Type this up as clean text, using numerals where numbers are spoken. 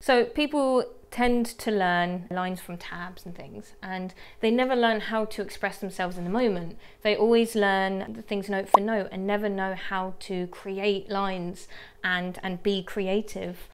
So people tend to learn lines from tabs and things, and they never learn how to express themselves in the moment. They always learn the things note for note and never know how to create lines and be creative.